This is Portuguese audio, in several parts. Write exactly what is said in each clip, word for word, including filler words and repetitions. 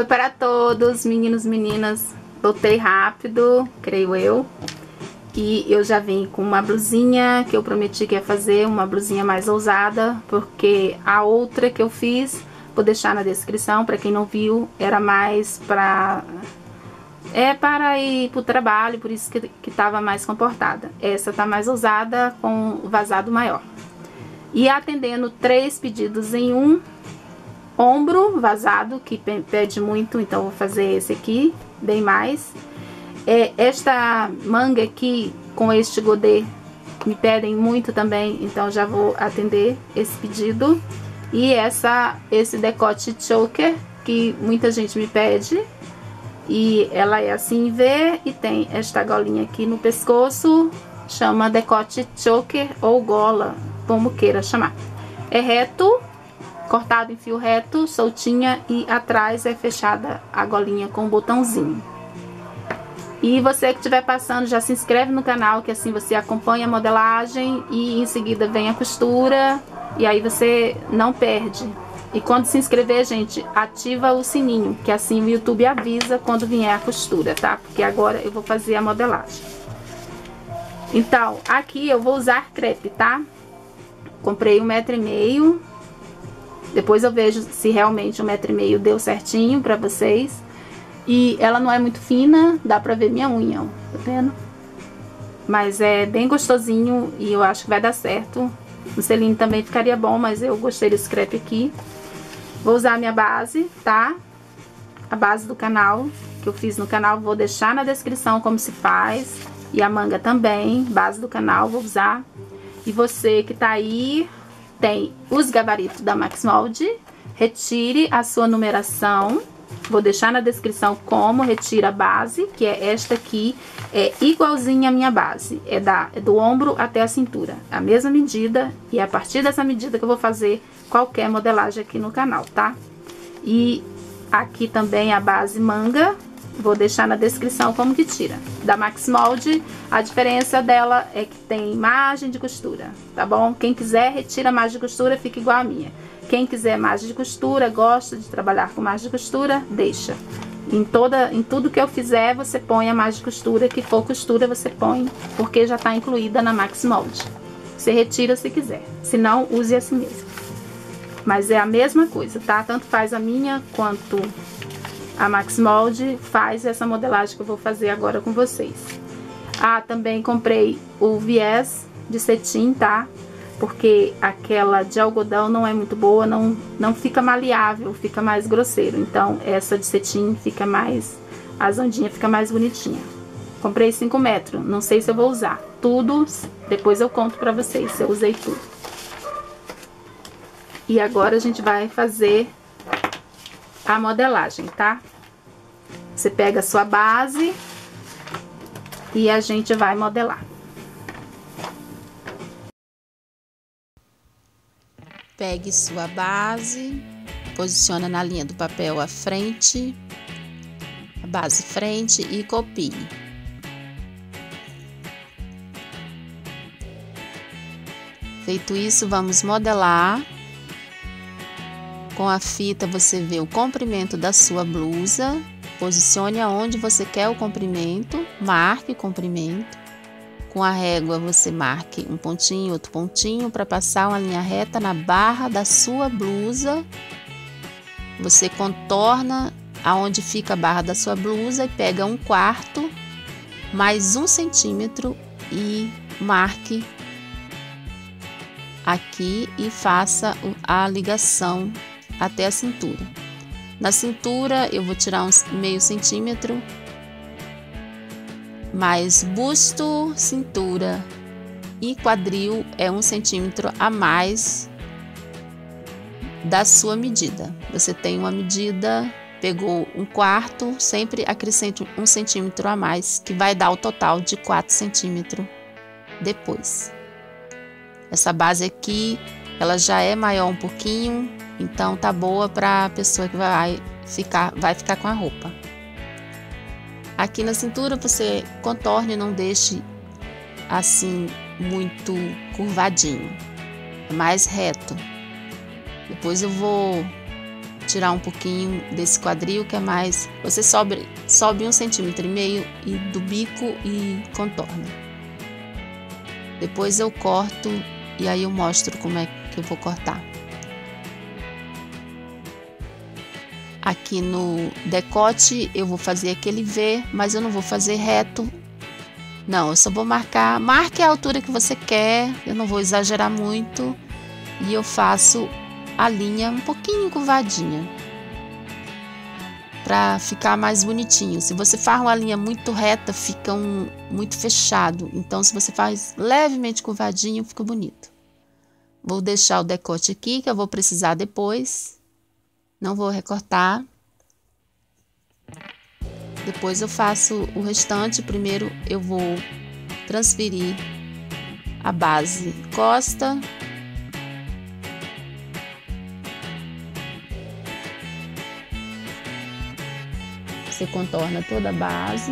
Oi para todos, meninos e meninas. Voltei rápido, creio eu. E eu já vim com uma blusinha que eu prometi que ia fazer, uma blusinha mais ousada, porque a outra que eu fiz, vou deixar na descrição, para quem não viu, era mais para... É para ir pro trabalho, por isso que, que tava mais comportada. Essa tá mais ousada, com vazado maior. E atendendo três pedidos em um, ombro vazado, que pede muito, então vou fazer esse aqui, bem mais. É, esta manga aqui, com este godê, me pedem muito também, então já vou atender esse pedido. E essa, esse decote choker, que muita gente me pede. E ela é assim em V e tem esta golinha aqui no pescoço, chama decote choker ou gola, como queira chamar. É reto, cortado em fio reto, soltinha, e atrás é fechada a golinha com um botãozinho. E você que estiver passando, já se inscreve no canal, que assim você acompanha a modelagem e em seguida vem a costura, e aí você não perde. E quando se inscrever, gente, ativa o sininho, que assim o YouTube avisa quando vier a costura, tá? Porque agora eu vou fazer a modelagem. Então, aqui eu vou usar crepe, tá? Comprei um metro e meio. Depois eu vejo se realmente um metro e meio deu certinho pra vocês. E ela não é muito fina, dá pra ver minha unha, ó, tá vendo? Mas é bem gostosinho e eu acho que vai dar certo. O selim também ficaria bom, mas eu gostei desse crepe aqui. Vou usar a minha base, tá? A base do canal, que eu fiz no canal, vou deixar na descrição como se faz. E a manga também, base do canal, vou usar. E você que tá aí, tem os gabaritos da Max Molde. Retire a sua numeração. Vou deixar na descrição como retira a base, que é esta aqui, é igualzinha à minha base. É, da, é do ombro até a cintura, a mesma medida, e é a partir dessa medida que eu vou fazer qualquer modelagem aqui no canal, tá? E aqui também a base manga, vou deixar na descrição como que tira. Da Max Molde, a diferença dela é que tem margem de costura, tá bom? Quem quiser, retira a margem de costura, fica igual a minha. Quem quiser margem de costura, gosta de trabalhar com margem de costura, deixa. Em, toda, em tudo que eu fizer, você põe a margem de costura, que for costura você põe, porque já está incluída na Max Molde. Você retira se quiser, se não, use assim mesmo. Mas é a mesma coisa, tá? Tanto faz a minha quanto a Max Molde, faz essa modelagem que eu vou fazer agora com vocês. Ah, também comprei o viés de cetim, tá? Porque aquela de algodão não é muito boa, não, não fica maleável, fica mais grosseiro. Então, essa de cetim fica mais, as ondinhas fica mais bonitinha. Comprei cinco metros, não sei se eu vou usar tudo, depois eu conto pra vocês se eu usei tudo. E agora a gente vai fazer a modelagem, tá? Você pega a sua base e a gente vai modelar. Pegue sua base, posiciona na linha do papel à frente, a base frente e copie. Feito isso, vamos modelar. Com a fita você vê o comprimento da sua blusa, posicione aonde você quer o comprimento, marque o comprimento. Com a régua você marque um pontinho, outro pontinho, para passar uma linha reta na barra da sua blusa. Você contorna aonde fica a barra da sua blusa e pega um quarto, mais um centímetro e marque aqui e faça a ligação até a cintura. Na cintura eu vou tirar uns meio centímetro, mais busto, cintura e quadril é um centímetro a mais da sua medida. Você tem uma medida, pegou um quarto, sempre acrescente um centímetro a mais, que vai dar o total de quatro centímetros depois. Essa base aqui, ela já é maior um pouquinho, então tá boa para a pessoa que vai ficar, vai ficar com a roupa. Aqui na cintura você contorne, não deixe assim muito curvadinho, é mais reto. Depois eu vou tirar um pouquinho desse quadril, que é mais... Você sobe, sobe um centímetro e meio e do bico e contorna. Depois eu corto e aí eu mostro como é que eu vou cortar. Aqui no decote eu vou fazer aquele V, mas eu não vou fazer reto. Não, eu só vou marcar, marque a altura que você quer, eu não vou exagerar muito. E eu faço a linha um pouquinho curvadinha, para ficar mais bonitinho. Se você faz uma linha muito reta, fica um, muito fechado. Então, se você faz levemente curvadinho, fica bonito. Vou deixar o decote aqui, que eu vou precisar depois. Não vou recortar. Depois eu faço o restante. Primeiro eu vou transferir a base costa. Você contorna toda a base.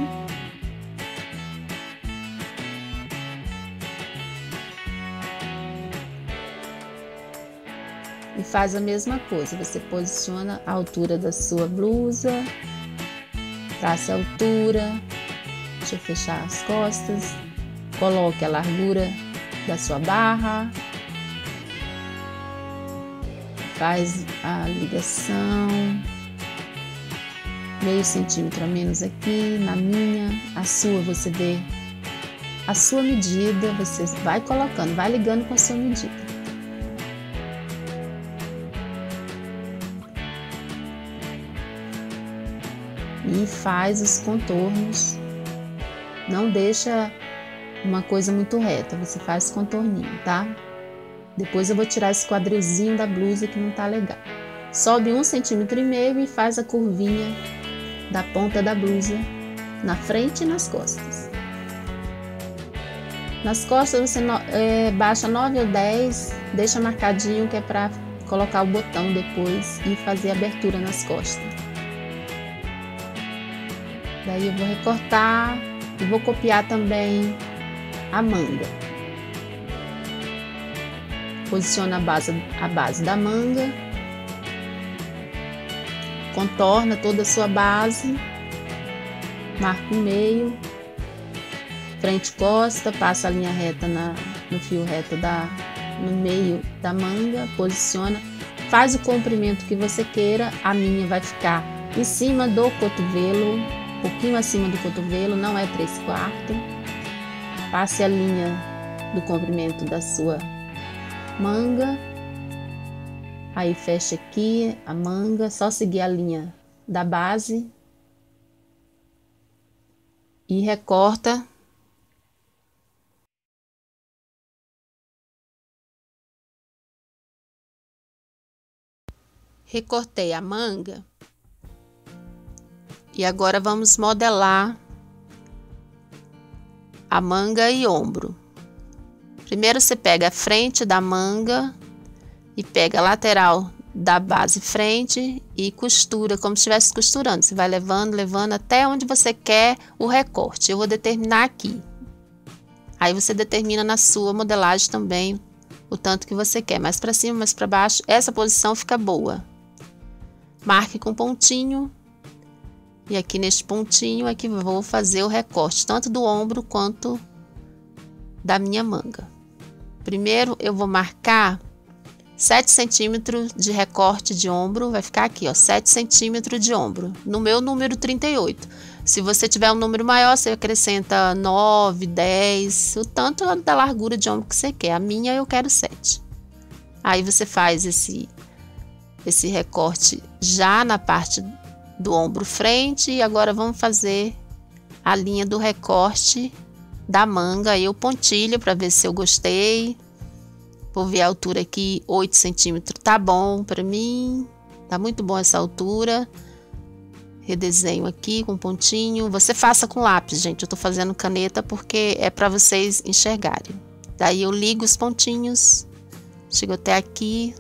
E faz a mesma coisa, você posiciona a altura da sua blusa, traça a altura, deixa eu fechar as costas, coloque a largura da sua barra, faz a ligação, meio centímetro a menos aqui, na minha, a sua você vê a sua medida, você vai colocando, vai ligando com a sua medida. E faz os contornos, não deixa uma coisa muito reta, você faz contorninho, tá? Depois eu vou tirar esse quadrilzinho da blusa que não tá legal. Sobe um centímetro e meio e faz a curvinha da ponta da blusa na frente e nas costas. Nas costas você é, baixa nove ou dez, deixa marcadinho que é para colocar o botão depois e fazer a abertura nas costas. Daí eu vou recortar e vou copiar também a manga. Posiciona a base, a base da manga, contorna toda a sua base, marca o meio, frente e costa, passa a linha reta na, no fio reto da, no meio da manga, posiciona, faz o comprimento que você queira. A minha vai ficar em cima do cotovelo, um pouquinho acima do cotovelo, não é três quartos. Passe a linha do comprimento da sua manga, aí fecha aqui a manga, só seguir a linha da base e recorta. Recortei a manga e agora vamos modelar a manga e ombro. Primeiro você pega a frente da manga e pega a lateral da base frente e costura como se estivesse costurando. Você vai levando, levando até onde você quer o recorte. Eu vou determinar aqui. Aí você determina na sua modelagem também o tanto que você quer, mais para cima, mais para baixo. Essa posição fica boa. Marque com pontinho. E aqui neste pontinho é que vou fazer o recorte, tanto do ombro quanto da minha manga. Primeiro eu vou marcar sete centímetros de recorte de ombro, vai ficar aqui, ó, sete centímetros de ombro, no meu número trinta e oito. Se você tiver um número maior, você acrescenta nove, dez, o tanto da largura de ombro que você quer. A minha eu quero sete. Aí você faz esse, esse recorte já na parte do ombro frente e agora vamos fazer a linha do recorte da manga. Eu pontilho para ver se eu gostei. Vou ver a altura aqui, oito centímetros, tá bom para mim, tá muito bom essa altura. Redesenho aqui com pontinho. Você faça com lápis, gente, eu tô fazendo caneta porque é para vocês enxergarem. Daí eu ligo os pontinhos, chego até aqui.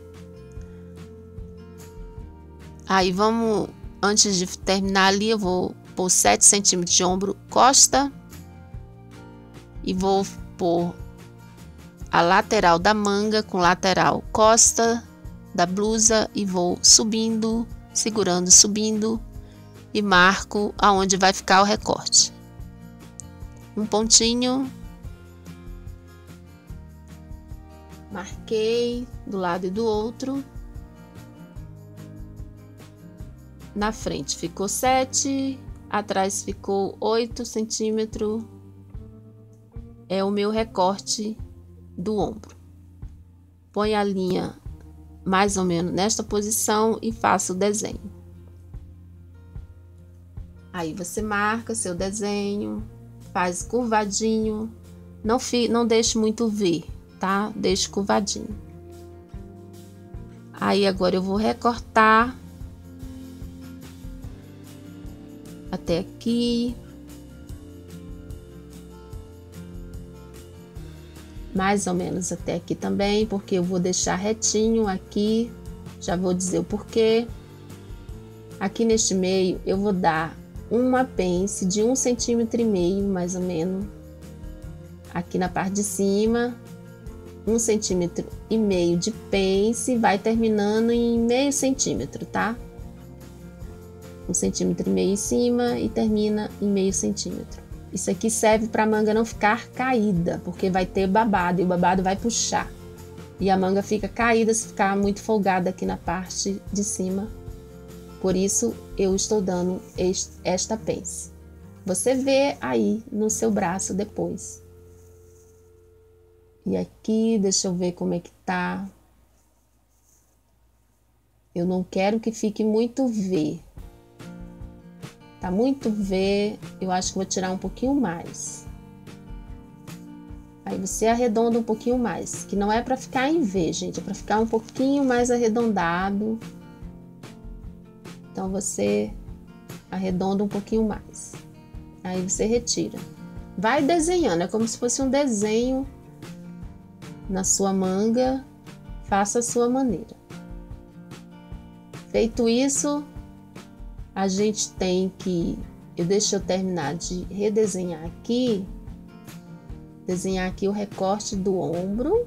Aí vamos, antes de terminar ali, eu vou pôr sete centímetros de ombro costa e vou pôr a lateral da manga com lateral costa da blusa e vou subindo segurando, subindo e marco aonde vai ficar o recorte. Um pontinho, marquei do lado e do outro. Na frente ficou sete, atrás ficou oito centímetros. É o meu recorte do ombro. Põe a linha mais ou menos nesta posição e faça o desenho. Aí você marca seu desenho, faz curvadinho, não, fi, não deixe muito V, tá? Deixe curvadinho. Aí agora eu vou recortar até aqui. Mais ou menos até aqui também, porque eu vou deixar retinho aqui, já vou dizer o porquê. Aqui neste meio eu vou dar uma pence de um centímetro e meio, mais ou menos. Aqui na parte de cima, um centímetro e meio de pence, vai terminando em meio centímetro, tá? Um centímetro e meio em cima e termina em meio centímetro. Isso aqui serve para a manga não ficar caída, porque vai ter babado e o babado vai puxar. E a manga fica caída se ficar muito folgada aqui na parte de cima. Por isso eu estou dando este, esta pence. Você vê aí no seu braço depois. E aqui, deixa eu ver como é que tá. Eu não quero que fique muito V. Tá muito V, eu acho que vou tirar um pouquinho mais. Aí você arredonda um pouquinho mais, que não é para ficar em V, gente, é para ficar um pouquinho mais arredondado. Então você arredonda um pouquinho mais. Aí você retira. Vai desenhando, é como se fosse um desenho na sua manga, faça a sua maneira. Feito isso, a gente tem que, eu deixo eu terminar de redesenhar aqui, desenhar aqui o recorte do ombro.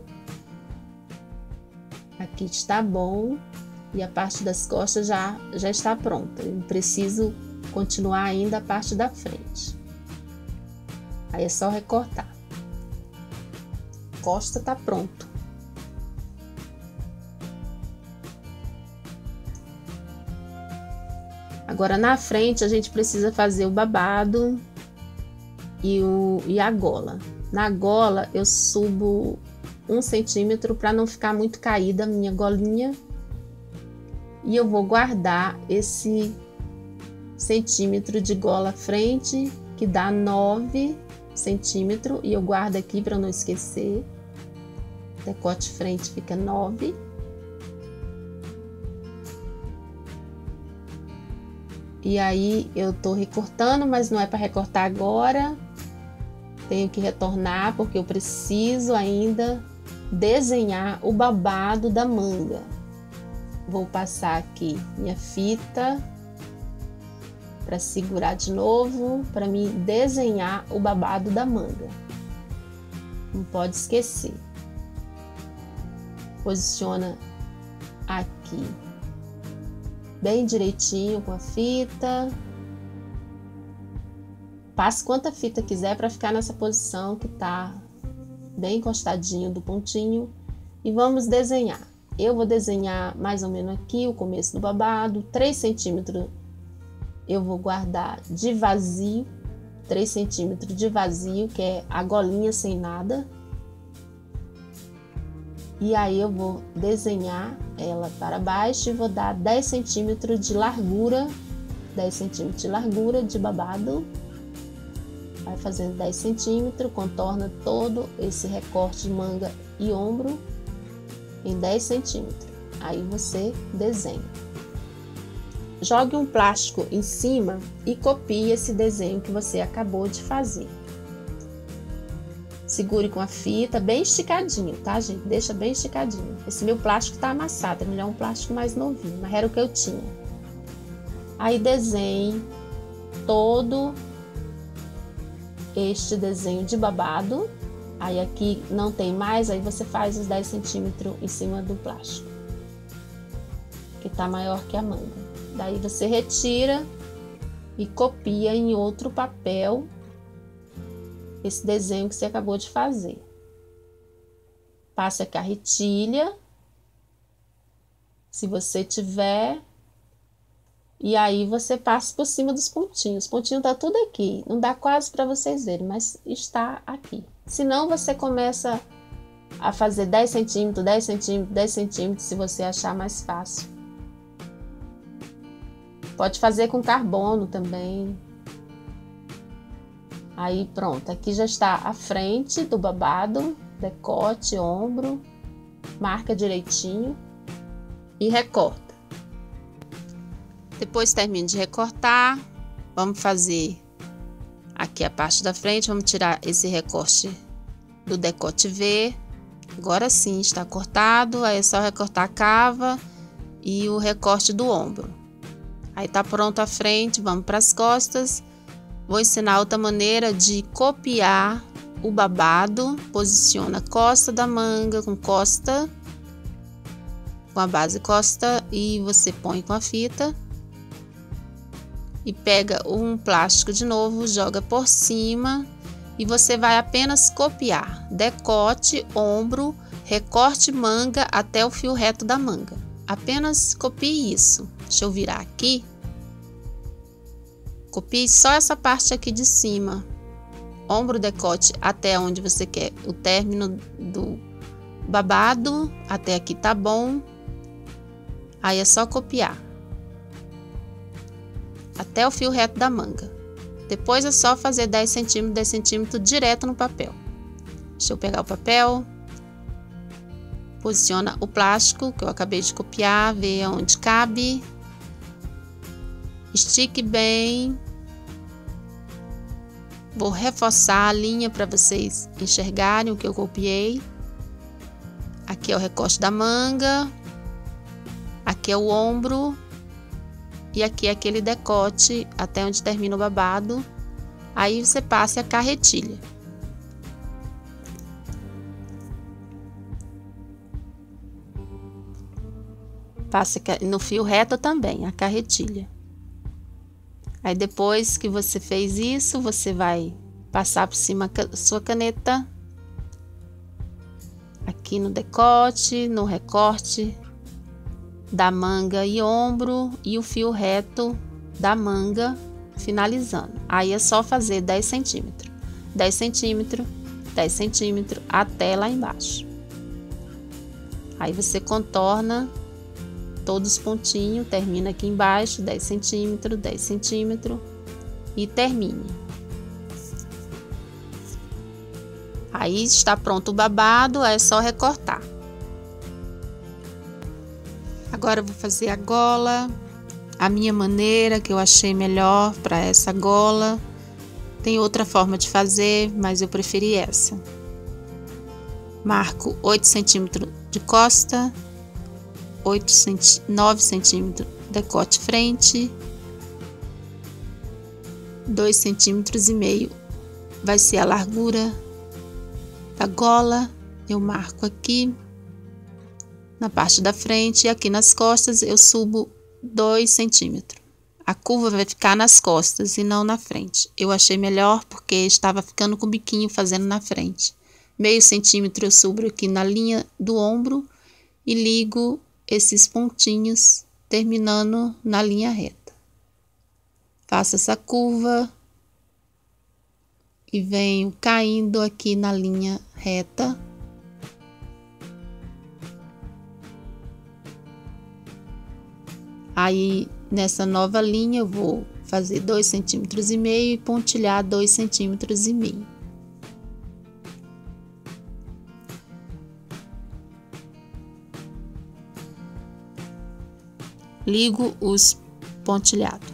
Aqui está bom e a parte das costas já, já está pronta. Eu preciso continuar ainda a parte da frente. Aí é só recortar. Costa tá pronto. Agora na frente a gente precisa fazer o babado e, o, e a gola. Na gola eu subo um centímetro para não ficar muito caída a minha golinha. E eu vou guardar esse centímetro de gola frente, que dá nove centímetros. E eu guardo aqui para não esquecer. Decote frente fica nove. E aí eu tô recortando, mas não é para recortar agora. Tenho que retornar porque eu preciso ainda desenhar o babado da manga. Vou passar aqui minha fita para segurar de novo, para me desenhar o babado da manga. Não pode esquecer. Posiciona aqui bem direitinho com a fita. Passe quanta fita quiser para ficar nessa posição que tá bem encostadinho do pontinho. E vamos desenhar. Eu vou desenhar mais ou menos aqui o começo do babado. três centímetros eu vou guardar de vazio. três centímetros de vazio, que é a golinha sem nada. E aí eu vou desenhar ela para baixo e vou dar dez centímetros de largura, dez centímetros de largura de babado. Vai fazendo dez centímetros, contorna todo esse recorte de manga e ombro em dez centímetros. Aí você desenha. Jogue um plástico em cima e copie esse desenho que você acabou de fazer. Segure com a fita bem esticadinho, tá, gente? Deixa bem esticadinho. Esse meu plástico tá amassado, ele é um plástico mais novinho, mas era o que eu tinha. Aí desenhe todo este desenho de babado. Aí aqui não tem mais, aí você faz os dez centímetros em cima do plástico, que tá maior que a manga. Daí você retira e copia em outro papel esse desenho que você acabou de fazer. Passe a carretilha, se você tiver, e aí você passa por cima dos pontinhos. Os pontinhos tá tudo aqui, não dá quase para vocês verem, mas está aqui. Se não, você começa a fazer dez centímetros, dez centímetros, dez centímetros, se você achar mais fácil. Pode fazer com carbono também. Aí pronto, aqui já está a frente do babado, decote, ombro, marca direitinho e recorta. Depois termine de recortar, vamos fazer aqui a parte da frente, vamos tirar esse recorte do decote V. Agora sim está cortado, aí é só recortar a cava e o recorte do ombro. Aí tá pronto a frente, vamos para as costas. Vou ensinar outra maneira de copiar o babado. Posiciona a costa da manga com costa, com a base costa, e você põe com a fita. E pega um plástico de novo, joga por cima e você vai apenas copiar decote, ombro, recorte manga até o fio reto da manga. Apenas copie isso. Deixa eu virar aqui. Copie só essa parte aqui de cima. Ombro, decote até onde você quer o término do babado. Até aqui tá bom. Aí é só copiar até o fio reto da manga. Depois é só fazer dez centímetros, dez centímetros direto no papel. Deixa eu pegar o papel. Posiciona o plástico que eu acabei de copiar, vê aonde cabe. Estique bem. Vou reforçar a linha para vocês enxergarem o que eu copiei. Aqui é o recorte da manga. Aqui é o ombro. E aqui é aquele decote até onde termina o babado. Aí você passa a carretilha. Passa no fio reto também a carretilha. Aí depois que você fez isso, você vai passar por cima da sua caneta. Aqui no decote, no recorte da manga e ombro e o fio reto da manga finalizando. Aí é só fazer dez centímetros, dez centímetros, dez centímetros até lá embaixo. Aí você contorna todos os pontinhos, termina aqui embaixo, dez centímetros, dez centímetros e termine. Aí está pronto o babado, é só recortar. Agora eu vou fazer a gola, a minha maneira que eu achei melhor para essa gola. Tem outra forma de fazer, mas eu preferi essa. Marco oito centímetros de costa, nove centímetros decote frente, dois centímetros e meio vai ser a largura da gola. Eu marco aqui na parte da frente e aqui nas costas eu subo dois centímetros. A curva vai ficar nas costas e não na frente. Eu achei melhor porque estava ficando com o biquinho fazendo na frente. Meio centímetro eu subo aqui na linha do ombro e ligo esses pontinhos terminando na linha reta. Faço essa curva e venho caindo aqui na linha reta. Aí nessa nova linha eu vou fazer dois centímetros e meio e pontilhar dois centímetros e meio. Ligo os pontilhados.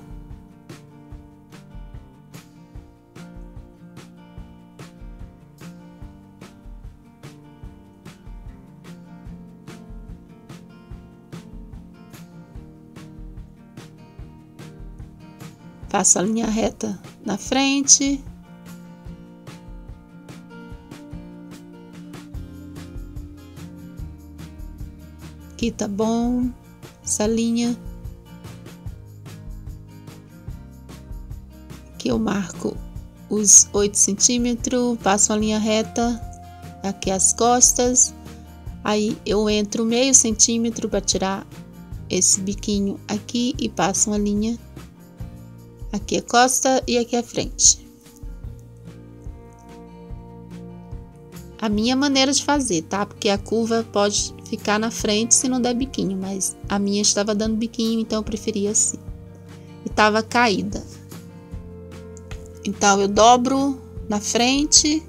Faço a linha reta na frente. Aqui tá bom essa linha. eu marco os oito centímetros, passo uma linha reta aqui as costas, aí eu entro meio centímetro para tirar esse biquinho aqui e passo uma linha aqui a costa e aqui a frente. A minha maneira de fazer, tá? Porque a curva pode ficar na frente se não der biquinho, mas a minha estava dando biquinho, então eu preferia assim. E tava caída. Então eu dobro na frente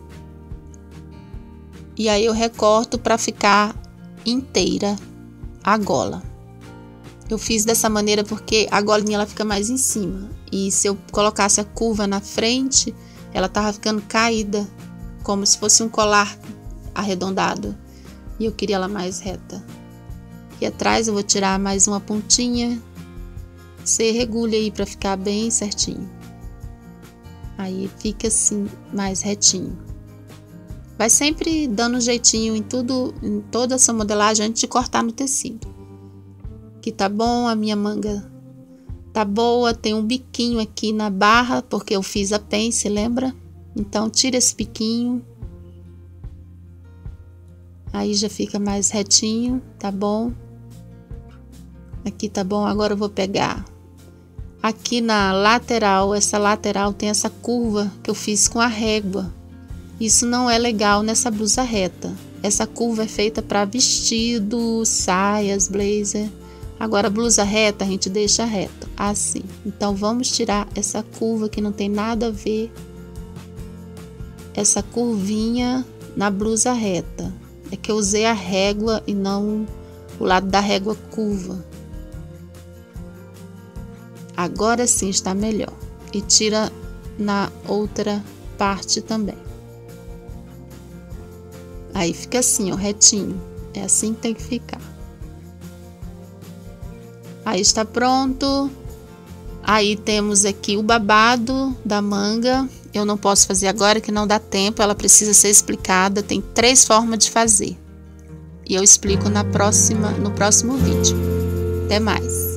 e aí eu recorto para ficar inteira a gola. Eu fiz dessa maneira porque a golinha ela fica mais em cima. E se eu colocasse a curva na frente, ela tava ficando caída, como se fosse um colar arredondado. E eu queria ela mais reta. Aqui atrás eu vou tirar mais uma pontinha. Você regule aí para ficar bem certinho. Aí fica assim, mais retinho. Vai sempre dando um jeitinho em tudo, em toda essa modelagem antes de cortar no tecido. Aqui tá bom, a minha manga tá boa, tem um biquinho aqui na barra, porque eu fiz a pence, lembra? Então, tira esse biquinho. Aí já fica mais retinho, tá bom? Aqui tá bom, agora eu vou pegar aqui na lateral, essa lateral tem essa curva que eu fiz com a régua. Isso não é legal nessa blusa reta. Essa curva é feita para vestido, saias, blazer. Agora, blusa reta, a gente deixa reta, assim. Então, vamos tirar essa curva que não tem nada a ver. Essa curvinha na blusa reta. É que eu usei a régua e não o lado da régua curva. Agora sim está melhor. E tira na outra parte também. Aí fica assim, ó, retinho. É assim que tem que ficar. Aí está pronto. Aí temos aqui o babado da manga. Eu não posso fazer agora que não dá tempo, ela precisa ser explicada. Tem três formas de fazer. E eu explico na próxima, no próximo vídeo. Até mais.